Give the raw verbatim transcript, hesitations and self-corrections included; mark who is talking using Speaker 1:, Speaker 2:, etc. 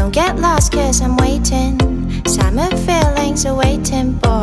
Speaker 1: Don't get lost cause I'm waiting. Summer feelings are waiting, boy.